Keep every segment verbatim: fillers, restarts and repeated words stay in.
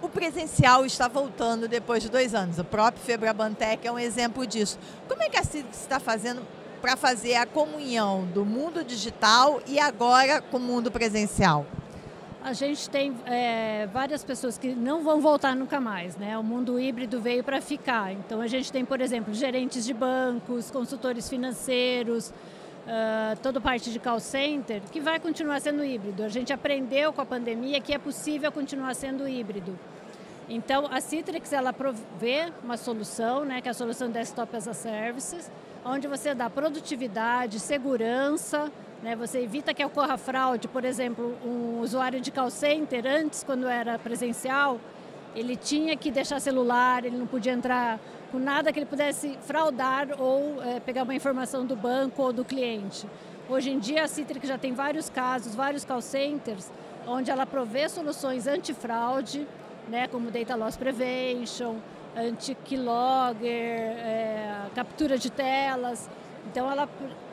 O presencial está voltando depois de dois anos. O próprio Febraban-Tech é um exemplo disso. Como é que a Citrix está fazendo para fazer a comunhão do mundo digital e agora com o mundo presencial? A gente tem é, várias pessoas que não vão voltar nunca mais, né? O mundo híbrido veio para ficar. Então a gente tem, por exemplo, gerentes de bancos, consultores financeiros, uh, toda parte de call center, que vai continuar sendo híbrido. A gente aprendeu com a pandemia que é possível continuar sendo híbrido. Então a Citrix, ela provê uma solução, né, que é a solução Desktop as a Services, onde você dá produtividade, segurança, né, você evita que ocorra fraude. Por exemplo, um usuário de call center, antes, quando era presencial, ele tinha que deixar celular, ele não podia entrar com nada que ele pudesse fraudar ou é, pegar uma informação do banco ou do cliente. Hoje em dia, a Citrix já tem vários casos, vários call centers, onde ela provê soluções antifraude, né, como Data Loss Prevention, anti-keylogger, é, captura de telas. Então, ela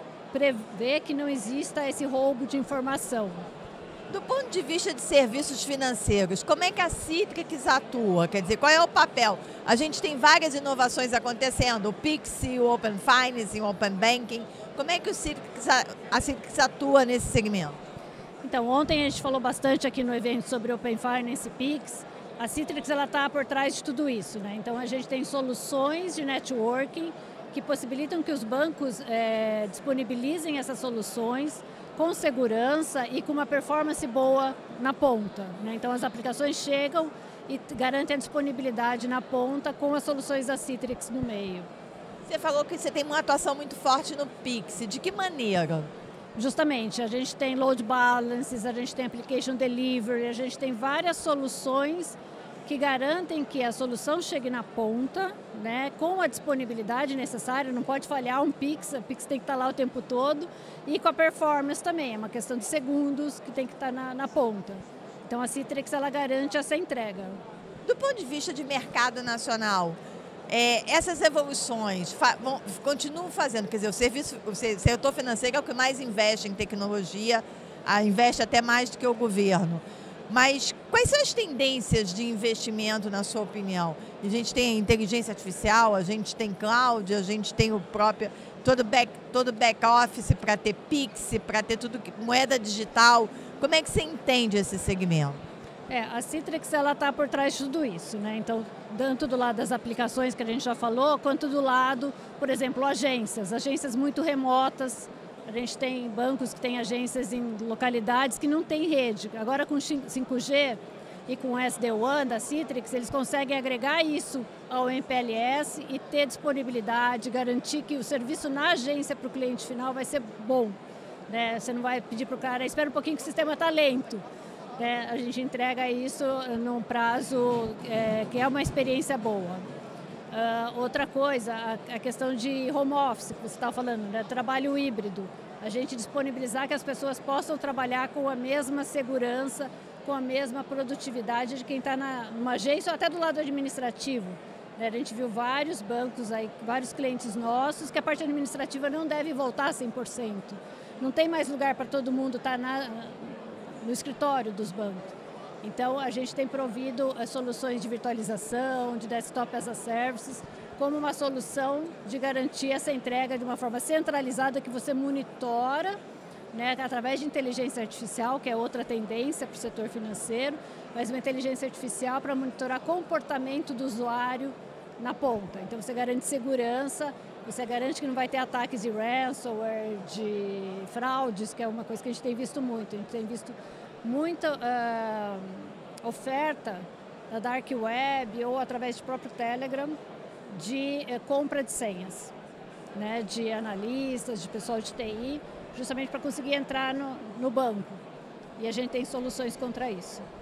prevê que não exista esse roubo de informação. Do ponto de vista de serviços financeiros, como é que a Citrix atua? Quer dizer, qual é o papel? A gente tem várias inovações acontecendo, o Pix, o Open Finance, o Open Banking. Como é que o Citrix, a Citrix atua nesse segmento? Então, ontem a gente falou bastante aqui no evento sobre Open Finance e Pix. A Citrix está por trás de tudo isso, né? Então, a gente tem soluções de networking que possibilitam que os bancos é, disponibilizem essas soluções com segurança e com uma performance boa na ponta, né? Então, as aplicações chegam e garantem a disponibilidade na ponta com as soluções da Citrix no meio. Você falou que você tem uma atuação muito forte no Pix. De que maneira? Justamente, a gente tem load balances, a gente tem application delivery, a gente tem várias soluções que garantem que a solução chegue na ponta, né, com a disponibilidade necessária. Não pode falhar um Pix, o Pix tem que estar lá o tempo todo, e com a performance também, é uma questão de segundos que tem que estar na, na ponta. Então a Citrix, ela garante essa entrega. Do ponto de vista de mercado nacional, é, essas evoluções fa vão, continuam fazendo, quer dizer, o serviço, o setor financeiro é o que mais investe em tecnologia, a, investe até mais do que o governo. Mas quais são as tendências de investimento, na sua opinião? A gente tem inteligência artificial, a gente tem cloud, a gente tem o próprio, todo back, todo back office para ter Pix, para ter tudo, moeda digital. Como é que você entende esse segmento? É, a Citrix, ela está por trás de tudo isso, né? Então, tanto do lado das aplicações que a gente já falou, quanto do lado, por exemplo, agências, agências muito remotas. A gente tem bancos que têm agências em localidades que não têm rede. Agora com cinco G e com o S D WAN da Citrix, eles conseguem agregar isso ao M P L S e ter disponibilidade, garantir que o serviço na agência para o cliente final vai ser bom, né? Você não vai pedir para o cara, espera um pouquinho que o sistema está lento. Né? A gente entrega isso num prazo é, que é uma experiência boa. Uh, outra coisa, a, a questão de home office, que você estava falando, né? Trabalho híbrido. A gente disponibilizar que as pessoas possam trabalhar com a mesma segurança, com a mesma produtividade de quem está numa agência ou até do lado administrativo. Né? A gente viu vários bancos, aí, vários clientes nossos, que a parte administrativa não deve voltar cem por cento. Não tem mais lugar para todo mundo estar na, no escritório dos bancos. Então, a gente tem provido as soluções de virtualização, de Desktop as a Services, como uma solução de garantir essa entrega de uma forma centralizada que você monitora, né, através de inteligência artificial, que é outra tendência para o setor financeiro, mas uma inteligência artificial para monitorar comportamento do usuário na ponta. Então, você garante segurança, você garante que não vai ter ataques de ransomware, de fraudes, que é uma coisa que a gente tem visto muito. A gente tem visto muita uh, oferta na Dark Web ou através do próprio Telegram de uh, compra de senhas, né, de analistas, de pessoal de T I, justamente para conseguir entrar no, no banco. E a gente tem soluções contra isso.